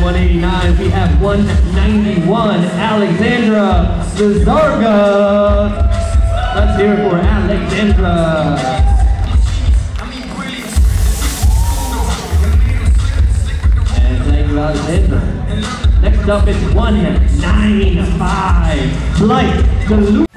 189, we have 191, Alexandra Lizarraga. Let's hear it for Alexandra. And thank you, Alexandra. Next up is 195, Flight.